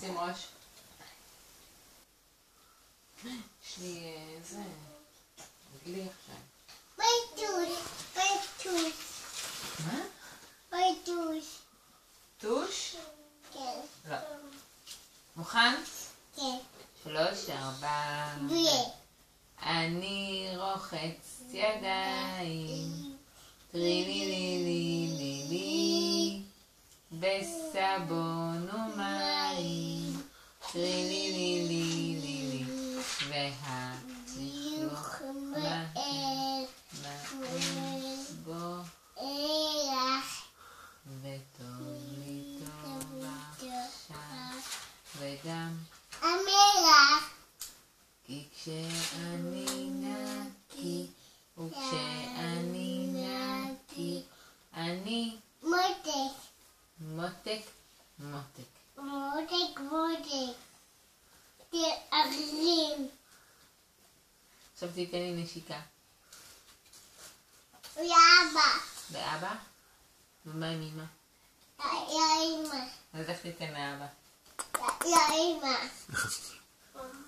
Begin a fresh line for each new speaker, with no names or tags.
שים ראש. יש לי זה, רגלי עכשיו.
בייטוש.
מה?
בייטוש.
טוש?
כן.
לא. מוכן?
כן.
3, 4. אני רוחץ ידיים, טרילילילילי, בסבון ומים, טרילילילילי, והלכלוך מהר בו, וטוב לי טוב עכשיו, וגם כי כשאני נקי, וכשאני נקי, אני
מותק.
מותק, מותק.
מותק. תארים.
עכשיו תיתן לי נשיקה.
לאבא.
לאבא? ומה עם אמא?
לאמא.
אז איך תיתן לאבא?
לאמא.